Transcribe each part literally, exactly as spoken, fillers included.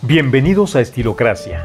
Bienvenidos a Estilocracia.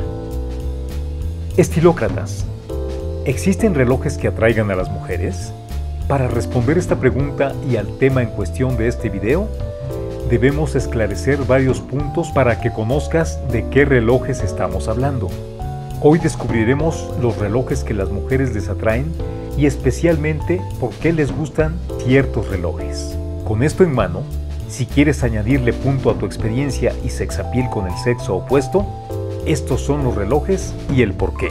Estilócratas, ¿existen relojes que atraigan a las mujeres? Para responder esta pregunta y al tema en cuestión de este video, debemos esclarecer varios puntos para que conozcas de qué relojes estamos hablando. Hoy descubriremos los relojes que las mujeres les atraen y especialmente por qué les gustan ciertos relojes. Con esto en mano, si quieres añadirle punto a tu experiencia y sexapil con el sexo opuesto, estos son los relojes y el por qué.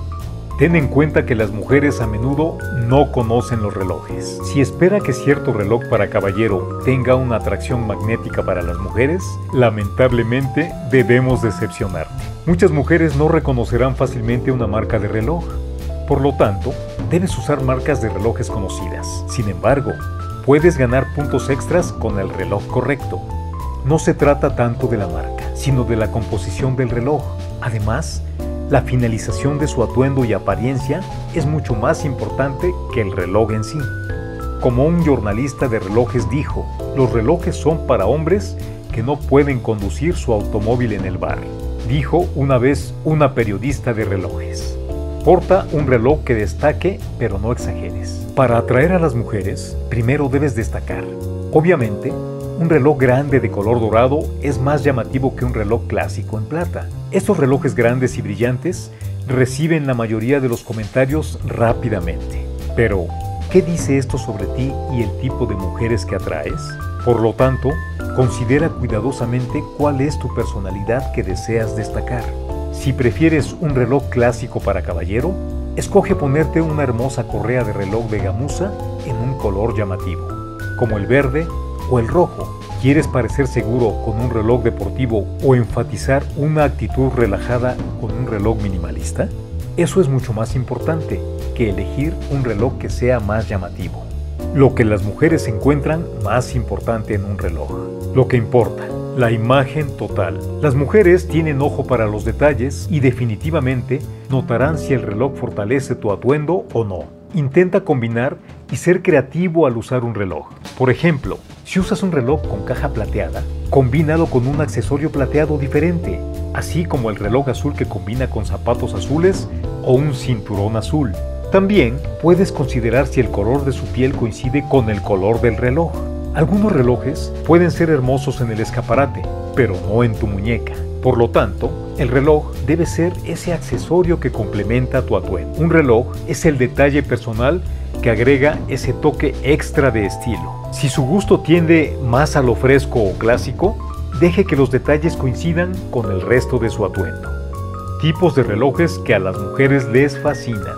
Ten en cuenta que las mujeres a menudo no conocen los relojes. Si espera que cierto reloj para caballero tenga una atracción magnética para las mujeres, lamentablemente debemos decepcionarte. Muchas mujeres no reconocerán fácilmente una marca de reloj. Por lo tanto, debes usar marcas de relojes conocidas. Sin embargo, puedes ganar puntos extras con el reloj correcto. No se trata tanto de la marca, sino de la composición del reloj. Además, la finalización de su atuendo y apariencia es mucho más importante que el reloj en sí. Como un jornalista de relojes dijo, los relojes son para hombres que no pueden conducir su automóvil en el bar, dijo una vez una periodista de relojes. Porta un reloj que destaque, pero no exageres. Para atraer a las mujeres, primero debes destacar. Obviamente, un reloj grande de color dorado es más llamativo que un reloj clásico en plata. Estos relojes grandes y brillantes reciben la mayoría de los comentarios rápidamente. Pero, ¿qué dice esto sobre ti y el tipo de mujeres que atraes? Por lo tanto, considera cuidadosamente cuál es tu personalidad que deseas destacar. Si prefieres un reloj clásico para caballero, escoge ponerte una hermosa correa de reloj de gamuza en un color llamativo, como el verde o el rojo. ¿Quieres parecer seguro con un reloj deportivo o enfatizar una actitud relajada con un reloj minimalista? Eso es mucho más importante que elegir un reloj que sea más llamativo. Lo que las mujeres encuentran más importante en un reloj. Lo que importa, la imagen total. Las mujeres tienen ojo para los detalles y definitivamente notarán si el reloj fortalece tu atuendo o no. Intenta combinar y ser creativo al usar un reloj. Por ejemplo, si usas un reloj con caja plateada, combínalo con un accesorio plateado diferente, así como el reloj azul que combina con zapatos azules o un cinturón azul. También puedes considerar si el color de su piel coincide con el color del reloj. Algunos relojes pueden ser hermosos en el escaparate, pero no en tu muñeca. Por lo tanto, el reloj debe ser ese accesorio que complementa tu atuendo. Un reloj es el detalle personal que agrega ese toque extra de estilo. Si su gusto tiende más a lo fresco o clásico, deje que los detalles coincidan con el resto de su atuendo. Tipos de relojes que a las mujeres les fascinan.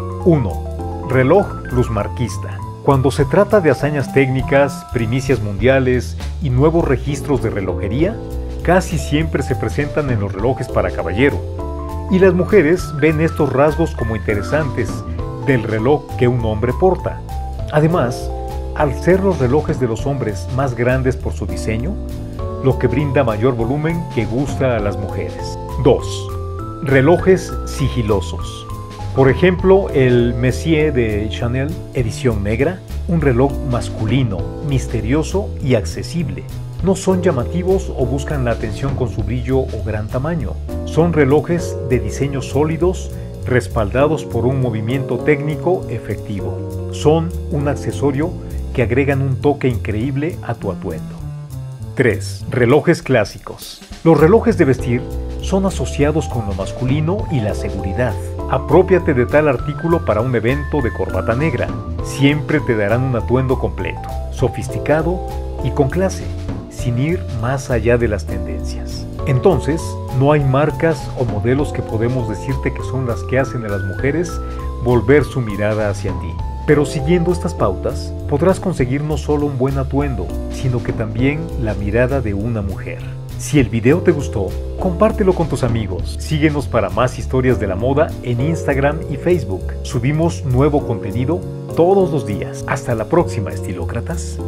uno. Reloj plusmarquista. Cuando se trata de hazañas técnicas, primicias mundiales y nuevos registros de relojería, casi siempre se presentan en los relojes para caballero, y las mujeres ven estos rasgos como interesantes del reloj que un hombre porta. Además, al ser los relojes de los hombres más grandes por su diseño, lo que brinda mayor volumen que gusta a las mujeres. dos. Relojes sigilosos. Por ejemplo, el Messier de Chanel, edición negra, un reloj masculino, misterioso y accesible. No son llamativos o buscan la atención con su brillo o gran tamaño. Son relojes de diseño sólidos, respaldados por un movimiento técnico efectivo. Son un accesorio que agregan un toque increíble a tu atuendo. tres. Relojes clásicos. Los relojes de vestir son asociados con lo masculino y la seguridad. Aprópiate de tal artículo para un evento de corbata negra. Siempre te darán un atuendo completo, sofisticado y con clase, sin ir más allá de las tendencias. Entonces, no hay marcas o modelos que podemos decirte que son las que hacen a las mujeres volver su mirada hacia ti. Pero siguiendo estas pautas, podrás conseguir no solo un buen atuendo, sino que también la mirada de una mujer. Si el video te gustó, compártelo con tus amigos. Síguenos para más historias de la moda en Instagram y Facebook. Subimos nuevo contenido todos los días. Hasta la próxima, estilócratas.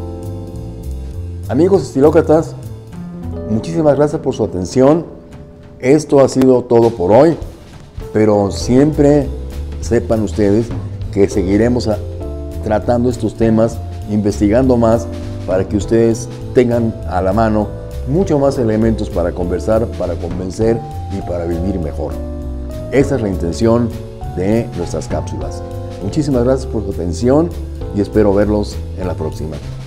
Amigos estilócratas, muchísimas gracias por su atención. Esto ha sido todo por hoy, pero siempre sepan ustedes que seguiremos a, tratando estos temas, investigando más para que ustedes tengan a la mano mucho más elementos para conversar, para convencer y para vivir mejor. Esa es la intención de nuestras cápsulas. Muchísimas gracias por su atención y espero verlos en la próxima.